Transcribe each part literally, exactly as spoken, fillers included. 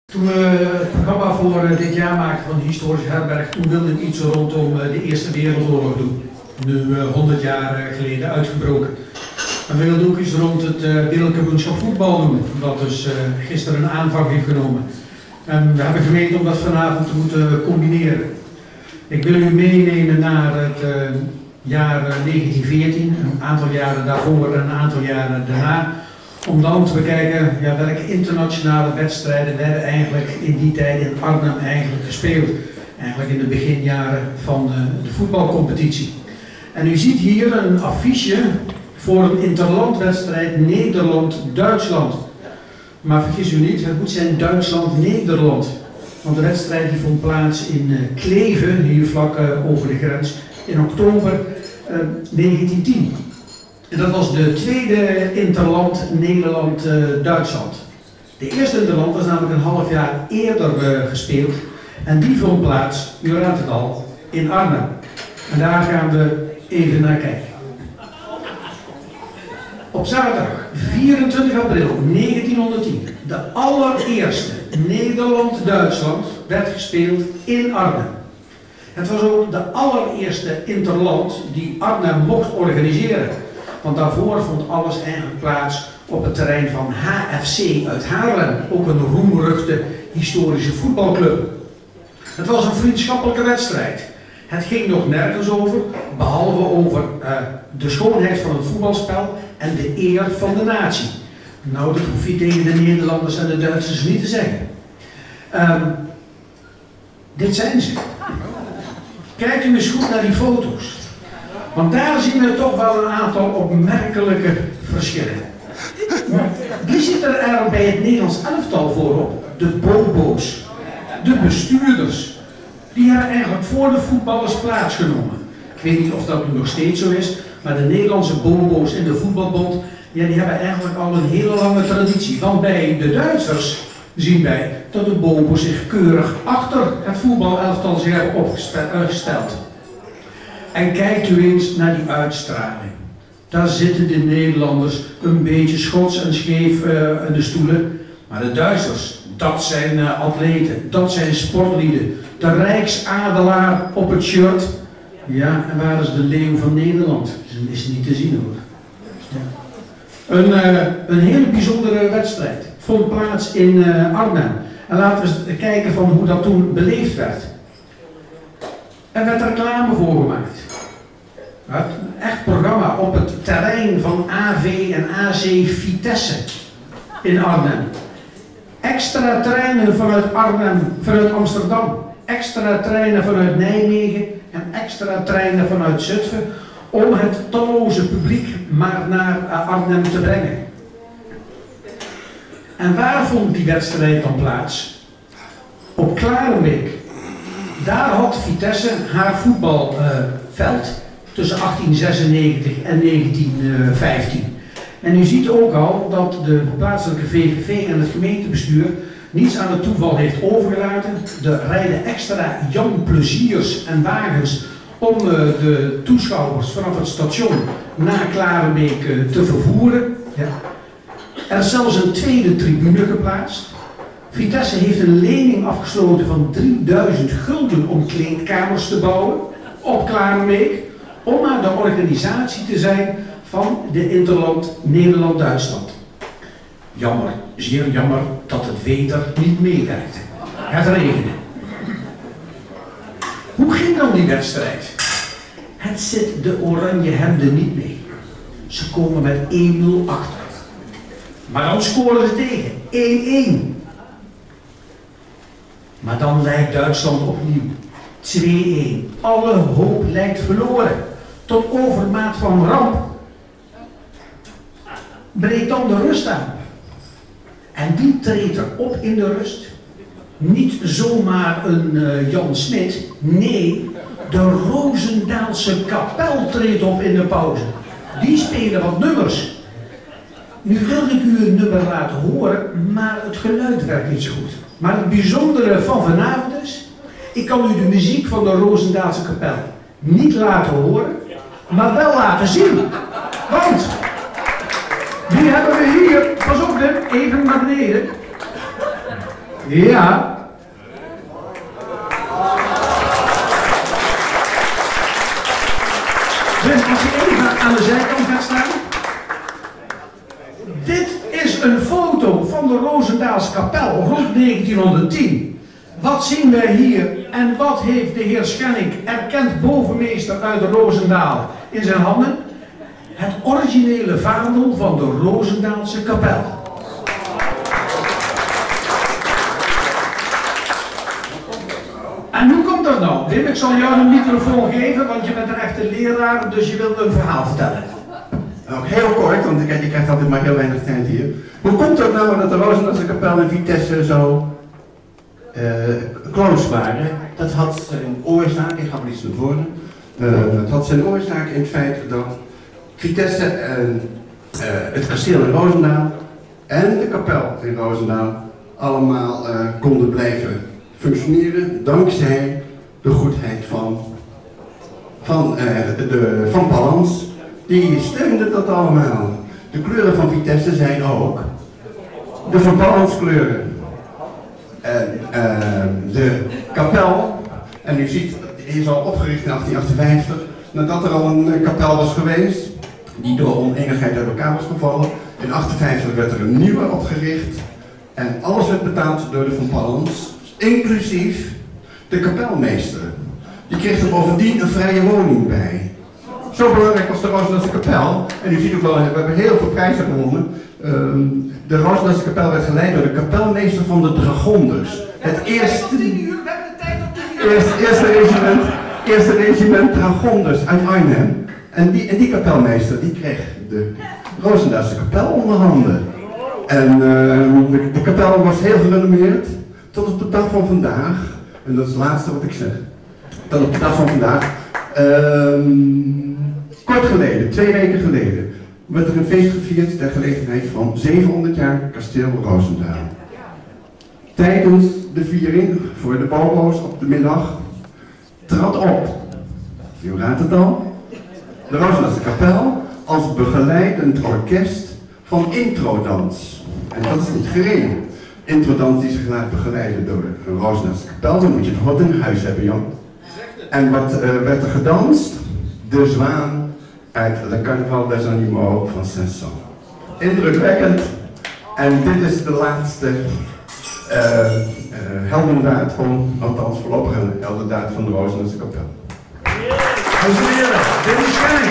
Toen we het programma voor dit jaar maakten van de historische herberg, toen wilde ik iets rondom de Eerste Wereldoorlog doen. Nu honderd jaar geleden uitgebroken. En we wilden ook iets rond het wereldkampioenschap voetbal doen, dat dus uh, gisteren een aanvang heeft genomen. En we hebben gemeten om dat vanavond te moeten combineren. Ik wil u meenemen naar het uh, jaar negentien veertien, een aantal jaren daarvoor en een aantal jaren daarna. Om dan te bekijken ja, welke internationale wedstrijden werden eigenlijk in die tijd in Arnhem eigenlijk gespeeld. Eigenlijk in de beginjaren van de, de voetbalcompetitie. En u ziet hier een affiche voor een interlandwedstrijd Nederland-Duitsland. Maar vergis u niet, het moet zijn Duitsland-Nederland. Want de wedstrijd die vond plaats in uh, Kleve, hier vlak uh, over de grens, in oktober uh, negentien tien. En dat was de tweede interland Nederland-Duitsland. De eerste interland was namelijk een half jaar eerder uh, gespeeld. En die vond plaats, u raadt het al, in Arnhem. En daar gaan we even naar kijken. Op zaterdag vierentwintig april negentienhonderdtien, de allereerste Nederland-Duitsland werd gespeeld in Arnhem. Het was ook de allereerste interland die Arnhem mocht organiseren. Want daarvoor vond alles eigenlijk plaats op het terrein van H F C uit Haarlem, ook een roemruchte historische voetbalclub. Het was een vriendschappelijke wedstrijd. Het ging nog nergens over, behalve over uh, de schoonheid van het voetbalspel en de eer van de natie. Nou, dat hoef je tegen de Nederlanders en de Duitsers niet te zeggen. Um, dit zijn ze. Kijkt u eens goed naar die foto's. Want daar zien we toch wel een aantal opmerkelijke verschillen. Wie zit er, er bij het Nederlands elftal voorop? De bobo's, de bestuurders. Die hebben eigenlijk voor de voetballers plaatsgenomen. Ik weet niet of dat nu nog steeds zo is, maar de Nederlandse bobo's in de voetbalbond, ja, die hebben eigenlijk al een hele lange traditie. Want bij de Duitsers zien wij dat de bobo's zich keurig achter het voetbalelftal zich hebben opgesteld. En kijkt u eens naar die uitstraling. Daar zitten de Nederlanders een beetje schots en scheef uh, in de stoelen. Maar de Duitsers, dat zijn uh, atleten, dat zijn sportlieden. De Rijksadelaar op het shirt. Ja, en waar is de leeuw van Nederland? Dat is niet te zien hoor. Ja. Een, uh, een hele bijzondere wedstrijd. Vond plaats in uh, Arnhem. En laten we eens kijken van hoe dat toen beleefd werd. Er werd reclame voor gemaakt. Een echt programma op het terrein van A V en A C Vitesse in Arnhem. Extra treinen vanuit Arnhem, vanuit Amsterdam. Extra treinen vanuit Nijmegen en extra treinen vanuit Zutphen om het talloze publiek maar naar Arnhem te brengen. En waar vond die wedstrijd dan plaats? Op Klarenbeek. Daar had Vitesse haar voetbalveld uh, tussen achttien zesennegentig en negentien vijftien. En u ziet ook al dat de plaatselijke V V V en het gemeentebestuur niets aan het toeval heeft overgelaten. Er rijden extra Jan Pleziers en wagens om uh, de toeschouwers vanaf het station naar Klarenbeek uh, te vervoeren. Ja. Er is zelfs een tweede tribune geplaatst. Vitesse heeft een lening afgesloten van drieduizend gulden om kleedkamers te bouwen op Klarenbeek, om maar de organisatie te zijn van de interland Nederland-Duitsland. Jammer, zeer jammer dat het weder niet meewerkte. Het regende. Hoe ging dan die wedstrijd? Het zit de oranje hemden niet mee. Ze komen met één nul achter. Maar dan scoren ze tegen. één-één. Maar dan lijkt Duitsland opnieuw. twee-één. Alle hoop lijkt verloren. Tot overmaat van ramp breekt dan de rust aan. En wie treedt er op in de rust? Niet zomaar een uh, Jan Smit. Nee, de Roosendaalse kapel treedt op in de pauze. Die spelen wat nummers. Nu wil ik u een nummer laten horen, maar het geluid werkt niet zo goed. Maar het bijzondere van vanavond is, ik kan u de muziek van de Roosendaalse kapel niet laten horen, maar wel laten zien. Want, wie hebben we hier? Pas op, even naar beneden. Ja. Dus als je even aan de zijkant gaat staan. Dit is een foto van de Roosendaalse kapel rond negentienhonderdtien. Wat zien wij hier en wat heeft de heer Schenning, erkend bovenmeester uit Roosendaal, in zijn handen? Het originele vaandel van de Roosendaalse kapel. En hoe komt dat nou? Wim, ik zal jou een microfoon geven, want je bent een echte leraar, dus je wilt een verhaal vertellen. Nou, heel kort, want je krijgt altijd maar heel weinig tijd hier. Hoe komt het nou dat de Roosendaalse kapel en Vitesse zo uh, close waren? Dat had zijn oorzaak, ik ga maar iets naar voren. Uh, dat had zijn oorzaak in het feit dat Vitesse en uh, het kasteel in Roosendaal en de kapel in Roosendaal allemaal uh, konden blijven functioneren dankzij de goedheid van, van, uh, de, van Pallanz. Die steunde dat allemaal. De kleuren van Vitesse zijn ook de Van Pallanz kleuren. En uh, de kapel, en u ziet, die is al opgericht in achttien achtenvijftig, nadat er al een kapel was geweest, die door oneenigheid uit elkaar was gevallen. In achtenvijftig werd er een nieuwe opgericht en alles werd betaald door de Van Pallanz, inclusief de kapelmeester. Die kreeg er bovendien een vrije woning bij. Zo belangrijk was de Roosendaalse kapel. En u ziet ook wel, we hebben heel veel prijzen gewonnen. Um, de Roosendaalse kapel werd geleid door de kapelmeester van de Dragonders. Het eerste, eerste, eerste, regiment, eerste regiment Dragonders uit Arnhem. En die, en die kapelmeester die kreeg de Roosendaalse kapel onder handen. En uh, de, de kapel was heel gerenommeerd tot op de dag van vandaag. En dat is het laatste wat ik zeg. Tot op de dag van vandaag. Um, kort geleden, twee weken geleden, werd er een feest gevierd ter gelegenheid van zevenhonderd jaar kasteel Roosendaal. Tijdens de viering voor de bobo's op de middag trad op, u raadt het al, de Roosendaalse kapel als begeleidend orkest van introdans. En dat is niet gering. Introdans die zich laat begeleiden door een Roosendaalse kapel, dan moet je nog wat in huis hebben, Jan. En wat uh, werd er gedanst? De Zwaan uit Le Carnaval des Animaux van Saint-Saëns. Indrukwekkend. En dit is de laatste uh, uh, heldendaad van, althans voorlopige heldendaad van de Roosendaalse kapel. Dames en heren, Wim Schenning.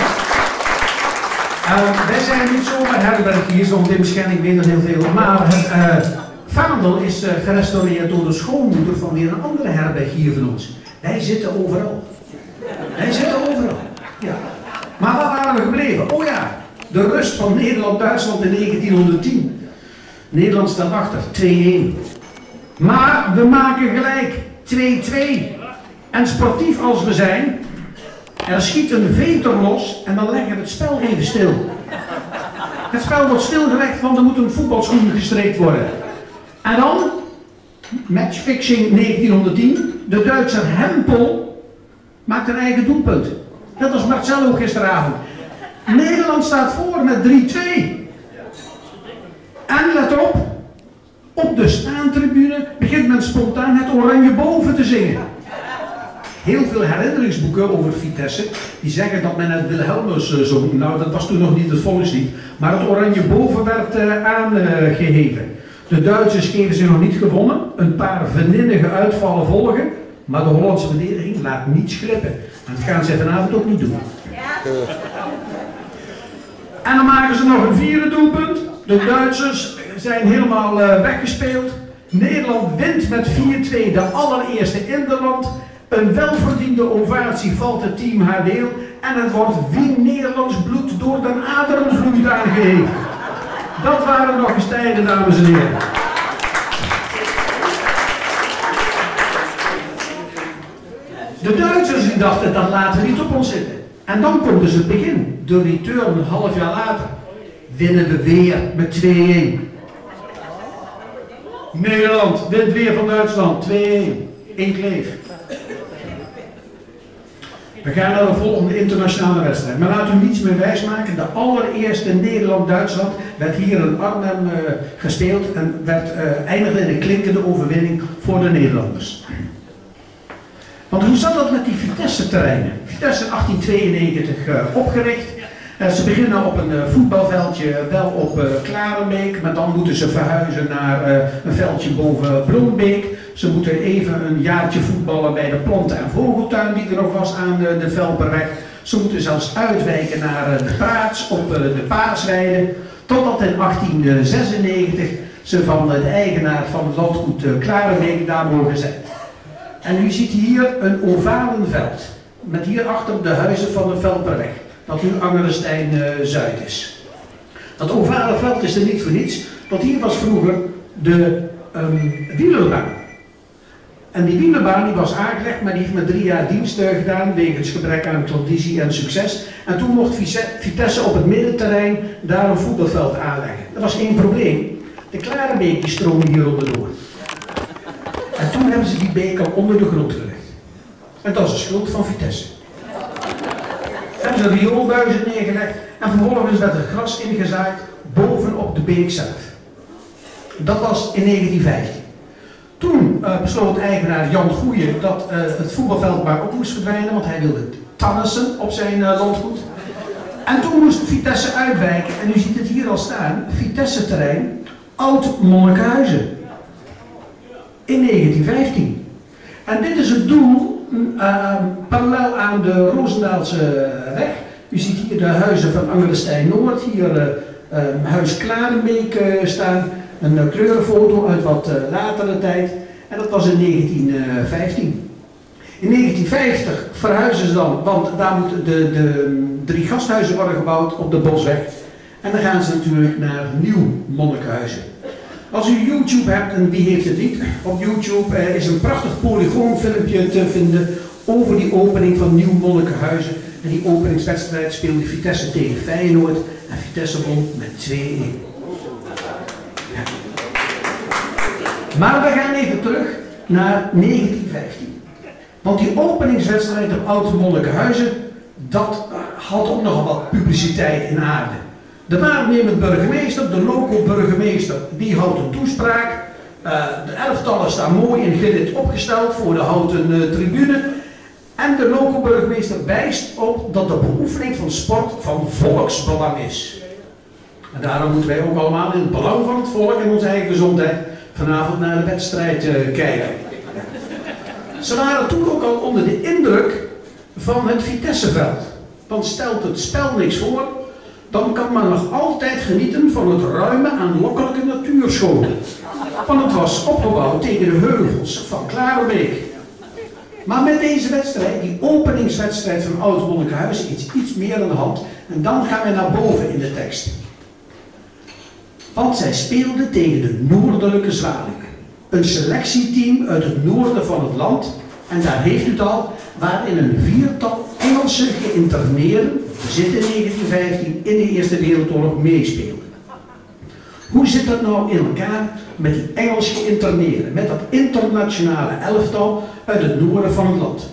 Uh, wij zijn niet zomaar herbergiers, want Wim Schenning weet er heel veel. Maar het uh, vaandel is uh, gerestaureerd door de schoonmoeder van weer een andere herbergier van ons. Wij zitten overal. Wij zitten overal. Ja. Maar waar waren we gebleven? Oh ja, de rust van Nederland-Duitsland in negentienhonderdtien. Nederland staat achter, twee-een. Maar we maken gelijk twee-twee. En sportief als we zijn, er schiet een veter los en dan leggen we het spel even stil. Het spel wordt stilgelegd, want er moet een voetbalschoen gestreekt worden. En dan, matchfixing negentienhonderdtien, de Duitser Hempel maakt een eigen doelpunt. Dat was Marcelo gisteravond. Nederland staat voor met drie-twee. En let op, op de staantribune begint men spontaan het Oranje Boven te zingen. Heel veel herinneringsboeken over Vitesse, die zeggen dat men het Wilhelmus uh, zong. Nou, dat was toen nog niet het volkslied, maar het Oranje Boven werd uh, aangeheven. De Duitsers geven zich nog niet gewonnen, een paar venninnige uitvallen volgen, maar de Hollandse verdediging laat niets glippen. En dat gaan ze vanavond ook niet doen. Ja. En dan maken ze nog een vierde doelpunt. De Duitsers zijn helemaal uh, weggespeeld. Nederland wint met vier-twee, de allereerste in de land. Een welverdiende ovatie valt het team haar deel. En het wordt wie Nederlands bloed door den aderen vloeit aangeheven. Dat waren nog eens tijden, dames en heren. De Duitsers die dachten, dat laten we niet op ons zitten. En dan komt dus het begin. De return een half jaar later. Winnen we weer met twee-een. Nederland wint weer van Duitsland. twee-een. Eén kleef. We gaan naar de volgende internationale wedstrijd. Maar laat u niets meer wijsmaken. De allereerste Nederland-Duitsland werd hier in Arnhem uh, gespeeld en werd, uh, eindigde in een klinkende overwinning voor de Nederlanders. Want hoe zat dat met die Vitesse-terreinen? Vitesse in achttien tweeënnegentig uh, opgericht. Uh, ze beginnen op een uh, voetbalveldje, wel op uh, Klarenbeek, maar dan moeten ze verhuizen naar uh, een veldje boven Bloembeek. Ze moeten even een jaartje voetballen bij de planten- en vogeltuin die er nog was aan de, de Velperweg. Ze moeten zelfs uitwijken naar uh, de Praats op uh, de Paasweide. Totdat in achttien zesennegentig ze van uh, de eigenaar van het landgoed uh, Klarenbeek daar mogen zijn. En u ziet hier een ovalen veld. Met hierachter de huizen van de Velperweg. Dat nu Angerestein uh, Zuid is. Dat ovale veld is er niet voor niets. Want hier was vroeger de um, wielerbaan. En die wielerbaan die was aangelegd, maar die heeft maar drie jaar dienst uh, gedaan. Wegens gebrek aan klandizie en succes. En toen mocht Vitesse op het middenterrein daar een voetbalveld aanleggen. Dat was één probleem. De Klarenbeek die stroomde hier onderdoor. En toen hebben ze die beek al onder de grond gelegd. En dat is de schuld van Vitesse. Hebben ze rioolbuizen neergelegd en vervolgens werd er gras ingezaaid bovenop de beek zelf. Dat was in negentien vijftien. Toen uh, besloot eigenaar Jan Goeie dat uh, het voetbalveld maar op moest verdwijnen, want hij wilde tannissen op zijn uh, landgoed. En toen moest Vitesse uitwijken, en u ziet het hier al staan, Vitesse-terrein, Oud-Monnikenhuizen. In negentien vijftien. En dit is het doel. Uh, parallel aan de Roosendaalse weg. U ziet hier de huizen van Angerestein Noord, hier uh, uh, huis Klarenbeek uh, staan, een uh, kleurenfoto uit wat uh, latere tijd, en dat was in negentien vijftien. In negentien vijftig verhuizen ze dan, want daar moeten de, de drie gasthuizen worden gebouwd op de Bosweg, en dan gaan ze natuurlijk naar Nieuw Monnikenhuizen. Als u YouTube hebt, en wie heeft het niet, op YouTube eh, is een prachtig polygoonfilmpje te vinden over die opening van Nieuw Monnikenhuizen. En die openingswedstrijd speelde Vitesse tegen Feyenoord en Vitesse won met twee-één. Ja. Maar we gaan even terug naar negentien vijftien. Want die openingswedstrijd op Oud-Monnikenhuizen, dat had ook nogal wat publiciteit in aarde. De waarnemend burgemeester, de loco-burgemeester, die houdt een toespraak. Uh, de elftallen staan mooi in grid opgesteld voor de houten uh, tribune. En de loco-burgemeester wijst op dat de beoefening van sport van volksbelang is. En daarom moeten wij ook allemaal in het belang van het volk en onze eigen gezondheid vanavond naar de wedstrijd uh, kijken. Ze waren toen ook al onder de indruk van het Vitesseveld. Want stelt het spel niks voor, dan kan men nog altijd genieten van het ruime aanlokkelijke natuurschoon. Want het was opgebouwd tegen de heuvels van Klarenbeek. Maar met deze wedstrijd, die openingswedstrijd van Oud-Monnikenhuizen, iets, iets meer aan de hand. En dan gaan we naar boven in de tekst. Want zij speelden tegen de Noordelijke Zwaluwen. Een selectieteam uit het noorden van het land. En daar heeft u het al, waarin een viertal Engelse geïnterneerden, zitten in negentien vijftien, in de Eerste Wereldoorlog meespeelden. Hoe zit dat nou in elkaar met die Engels geïnterneerden, met dat internationale elftal uit het noorden van het land?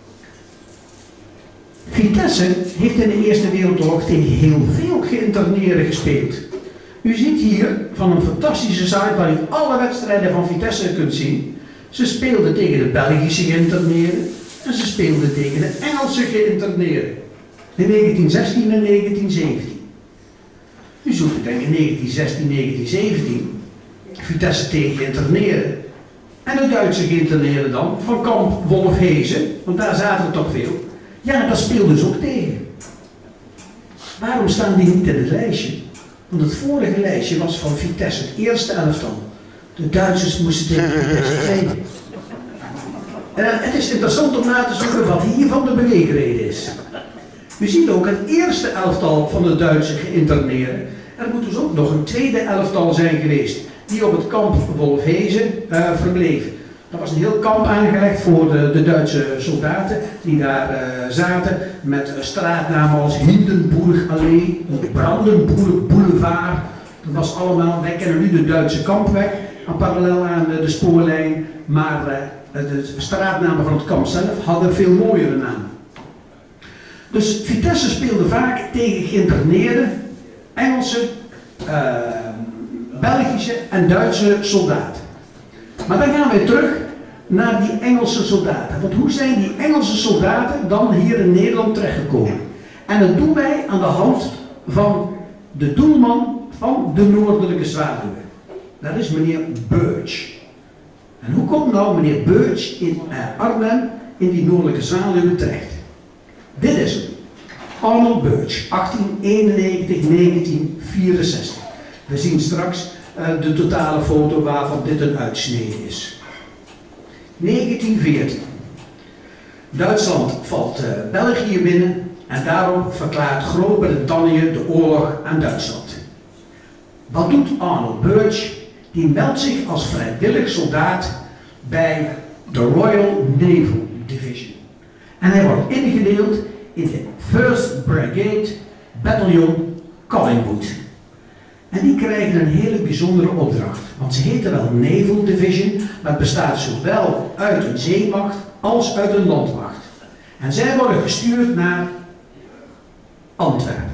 Vitesse heeft in de Eerste Wereldoorlog tegen heel veel geïnterneerden gespeeld. U ziet hier van een fantastische site waar u alle wedstrijden van Vitesse kunt zien. Ze speelden tegen de Belgische geïnterneerden en ze speelden tegen de Engelse geïnterneerden. In negentien zestien en negentien zeventien. U zult denken in negentien zestien, negentien zeventien, Vitesse tegen geïnterneerden. En de Duitse geïnterneerden dan, van kamp Wolfhezen, want daar zaten er toch veel. Ja, dat speelden ze ook tegen. Waarom staan die niet in het lijstje? Want het vorige lijstje was van Vitesse, het eerste elftal. De Duitsers moesten tegen Vitesse trainen. En het is interessant om na te zoeken wat hiervan de beweegreden is. U ziet ook het eerste elftal van de Duitse geïnterneerden. Er moet dus ook nog een tweede elftal zijn geweest, die op het kamp Wolfhezen uh, verbleef. Er was een heel kamp aangelegd voor de, de Duitse soldaten die daar uh, zaten, met uh, straatnamen als Hindenburgallee, Brandenburg Boulevard. Dat was allemaal, wij kennen nu de Duitse kampweg, parallel aan de, de spoorlijn, maar uh, de straatnamen van het kamp zelf hadden veel mooiere namen. Dus Vitesse speelde vaak tegen geïnterneerde Engelse, uh, Belgische en Duitse soldaten. Maar dan gaan we terug naar die Engelse soldaten. Want hoe zijn die Engelse soldaten dan hier in Nederland terechtgekomen? En dat doen wij aan de hand van de doelman van de Noordelijke Zwaluwen. Dat is meneer Birch. En hoe komt nou meneer Birch in uh, Arnhem in die Noordelijke Zwaluwen terecht? Dit is hem. Arnold Birch, achttien eenennegentig tot negentien vierenzestig. We zien straks uh, de totale foto waarvan dit een uitsnede is. negentien veertien. Duitsland valt uh, België binnen en daarom verklaart Groot-Brittannië de oorlog aan Duitsland. Wat doet Arnold Birch? Die meldt zich als vrijwillig soldaat bij de Royal Naval Division. En hij wordt ingedeeld in de First Brigade Battalion Collingwood. En die krijgen een hele bijzondere opdracht. Want ze heten wel Naval Division, maar het bestaat zowel uit een zeemacht als uit een landmacht. En zij worden gestuurd naar Antwerpen.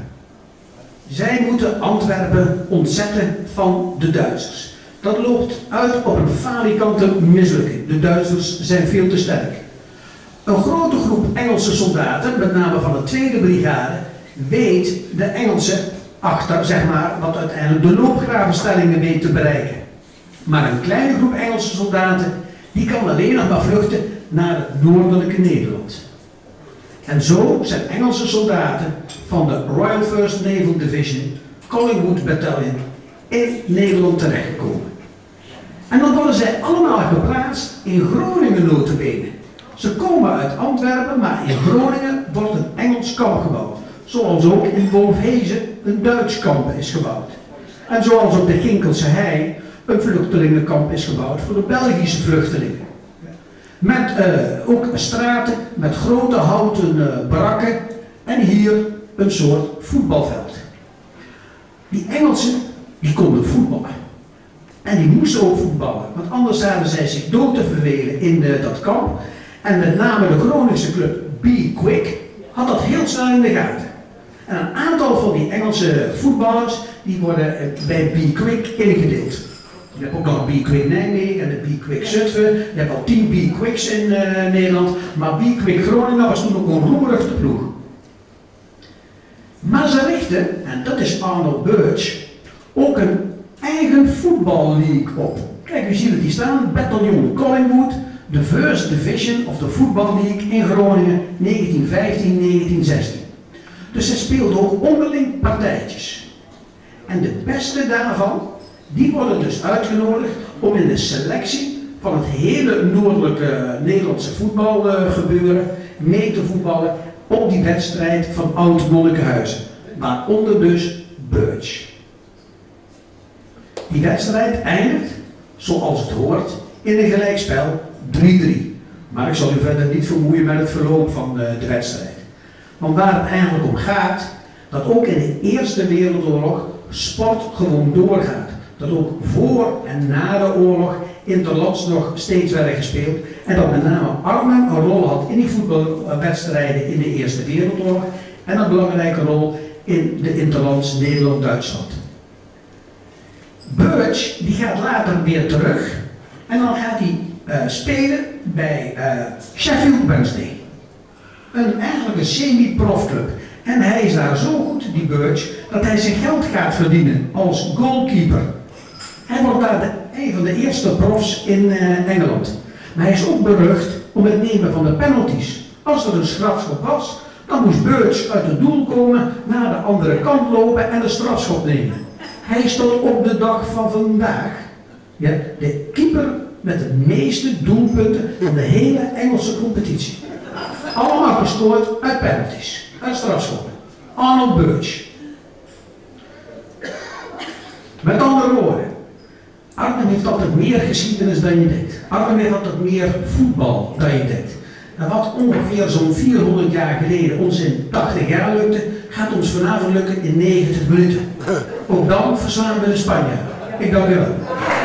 Zij moeten Antwerpen ontzetten van de Duitsers. Dat loopt uit op een falikante mislukking. De Duitsers zijn veel te sterk. Een grote groep Engelse soldaten, met name van de tweede brigade, weet de Engelsen achter, zeg maar, wat uiteindelijk de loopgravenstellingen weet te bereiken. Maar een kleine groep Engelse soldaten, die kan alleen nog maar vluchten naar het noordelijke Nederland. En zo zijn Engelse soldaten van de Royal First Naval Division, Collingwood Battalion, in Nederland terechtgekomen. En dan worden zij allemaal geplaatst in Groningen nota bene. Ze komen uit Antwerpen, maar in Groningen wordt een Engels kamp gebouwd. Zoals ook in Wolfhezen een Duits kamp is gebouwd. En zoals op de Ginkelse Hei een vluchtelingenkamp is gebouwd voor de Belgische vluchtelingen. Met uh, ook straten met grote houten uh, barakken en hier een soort voetbalveld. Die Engelsen die konden voetballen. En die moesten ook voetballen, want anders zouden zij zich dood te vervelen in uh, dat kamp. En met name de Groningse club Be Quick had dat heel snel in de gaten. En een aantal van die Engelse voetballers die worden bij Be Quick ingedeeld. Je hebt ook nog Be Quick Nijmegen en de Be Quick Zutphen. Je hebt al tien Be Quicks in uh, Nederland. Maar Be Quick Groningen was toen ook een roerige ploeg. Maar ze richten, en dat is Arnold Birch, ook een eigen voetballeague op. Kijk, u ziet het hier staan, Battalion Collingwood, de First Division of de Football League in Groningen, negentien vijftien tot negentien zestien. Dus ze speelt ook onderling partijtjes. En de beste daarvan, die worden dus uitgenodigd om in de selectie van het hele noordelijke Nederlandse voetbalgebeuren mee te voetballen op die wedstrijd van Oud-Monnikenhuizen. Waaronder dus Birch. Die wedstrijd eindigt, zoals het hoort, in een gelijkspel drie drie. Maar ik zal u verder niet vermoeien met het verloop van de, de wedstrijd. Want waar het eigenlijk om gaat, dat ook in de Eerste Wereldoorlog sport gewoon doorgaat. Dat ook voor en na de oorlog interlands nog steeds werden gespeeld. En dat met name Arnhem een rol had in die voetbalwedstrijden in de Eerste Wereldoorlog. En een belangrijke rol in de interlands Nederland-Duitsland. Birch die gaat later weer terug. En dan gaat hij uh, spelen bij uh, Sheffield Wednesday. Een eigenlijk een semi-profclub. En hij is daar zo goed, die Birch, dat hij zijn geld gaat verdienen als goalkeeper. Hij wordt daar de, een van de eerste profs in uh, Engeland. Maar hij is ook berucht om het nemen van de penalties. Als er een strafschop was, dan moest Birch uit het doel komen, naar de andere kant lopen en de strafschop nemen. Hij is tot op de dag van vandaag ja, de keeper met de meeste doelpunten van de hele Engelse competitie. Allemaal gescoord uit penalties, uit strafschoppen. Arnold Birch. Met andere woorden, Arnhem heeft altijd meer geschiedenis dan je denkt. Arnhem heeft altijd meer voetbal dan je denkt. En wat ongeveer zo'n vierhonderd jaar geleden ons in tachtig jaar lukte, gaat ons vanavond lukken in negentig minuten. Ook dan verslaan we de Spanjaarden. Ik dank u wel.